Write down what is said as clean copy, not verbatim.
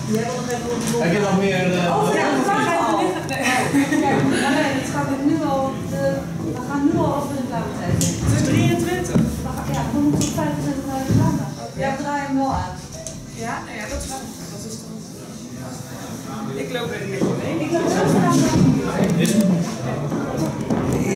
Jij wil nog even op de blok. Heb je nog meer? Oh ja, dat gaat al. Nee, het gaat nu al. We gaan nu al over de reclametijd. Het is 23. Ja, we moeten op 25 naar de reclame. Ja, we draaien hem wel aan. Ja, ja, dat is wel. Dat is dan. Ik loop er niet mee. Ik loop zo vanaf.